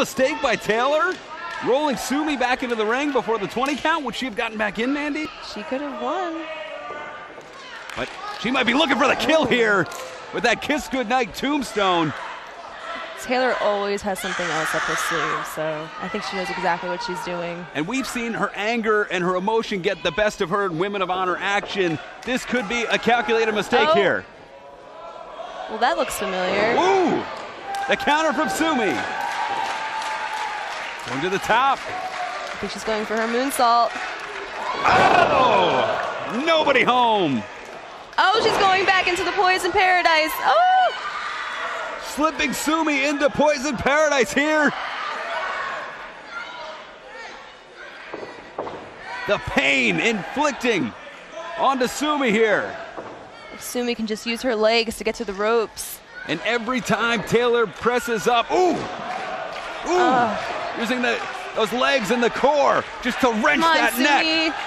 mistake by Taylor, rolling Sumi back into the ring before the 20 count. Would she have gotten back in, Mandy? She could have won. But she might be looking for the kill here with that kiss goodnight tombstone. Taylor always has something else up her sleeve, so I think she knows exactly what she's doing. And we've seen her anger and her emotion get the best of her in Women of Honor action. This could be a calculated mistake here. Well, that looks familiar. Ooh! The counter from Sumi. Going to the top. I think she's going for her moonsault. Oh! Nobody home. Oh, she's going back into the Poison Paradise. Oh! Slipping Sumi into Poison Paradise here. The pain inflicting onto Sumi here. If Sumi can just use her legs to get to the ropes. And every time Taylor presses up, ooh! Ooh! Using those legs and the core just to wrench that Sumi. neck.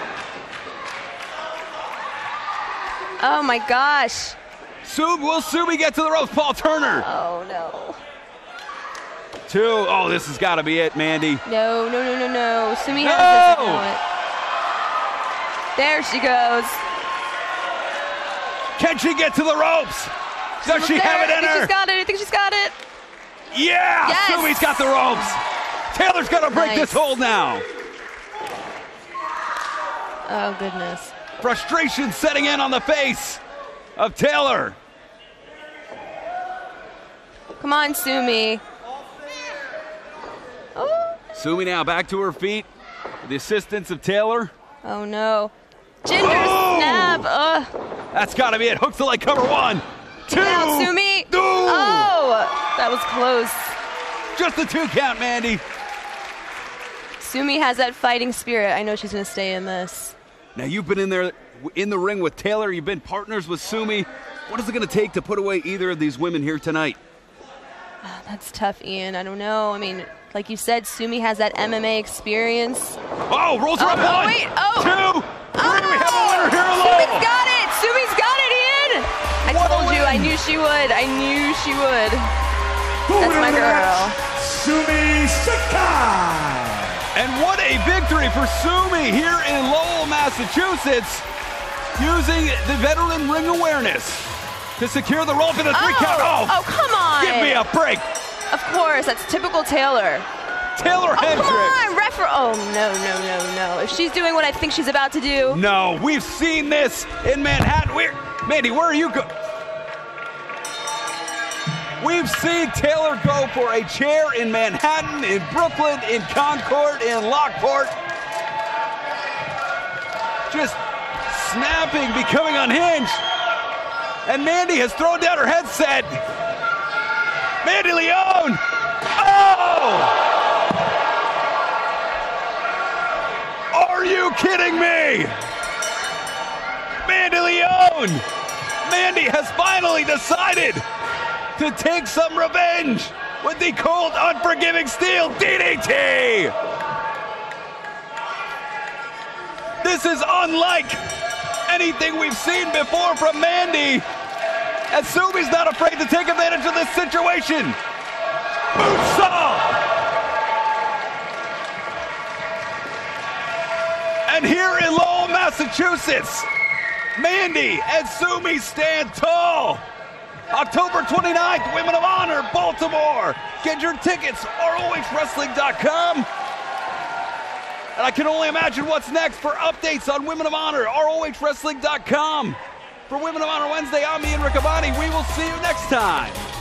Oh my gosh. Will Sumi get to the ropes? Paul Turner. Oh no. 2. Oh, this has got to be it, Mandy. No, no, no, no, no. Sumi doesn't know it. There she goes. Can she get to the ropes? Does she have it in her? She's got it. I think she's got it. Yeah! Yes. Sumi's got the ropes. Taylor's got to break this hold now. Oh, goodness. Frustration setting in on the face of Taylor. Come on, Sumi. Oh. Sumi now back to her feet with the assistance of Taylor. Oh, no. Ginger snap. That's got to be it. Hooks the leg cover. 1, 2. Now, Sumi. Oh, that was close. Just the 2 count, Mandy. Sumi has that fighting spirit. I know she's going to stay in this. Now, you've been in there in the ring with Taylor. You've been partners with Sumi. What is it going to take to put away either of these women here tonight? Oh, that's tough, Ian. I don't know. I mean, like you said, Sumi has that MMA experience. Oh, rolls her up. 1, wait. 2, 3. We have a winner here alone. Sumi's got it. Sumi's got it, Ian. I told you. I knew she would. I knew she would. That's my girl. Sumi Sakai. And what a victory for Sumi here in Lowell, Massachusetts, using the veteran ring awareness to secure the roll for the 3 count. Oh, come on. Give me a break. Of course, that's typical Taylor. Taylor Hendricks. Come on, no, no, no, no. If she's doing what I think she's about to do. No, we've seen this in Manhattan. Mandy, where are you going? We've seen Taylor go for a chair in Manhattan, in Brooklyn, in Concord, in Lockport. Just snapping, becoming unhinged. And Mandy has thrown down her headset. Mandy Leon! Oh! Are you kidding me? Mandy Leon! Mandy has finally decided to take some revenge with the cold, unforgiving steel DDT! This is unlike anything we've seen before from Mandy, as Sumi's not afraid to take advantage of this situation. Moonsault! And here in Lowell, Massachusetts, Mandy and Sumi stand tall. October 29th, Women of Honor, Baltimore. Get your tickets, ROHWrestling.com. And I can only imagine what's next. For updates on Women of Honor, ROHWrestling.com. For Women of Honor Wednesday, I'm Ian Riccaboni. We will see you next time.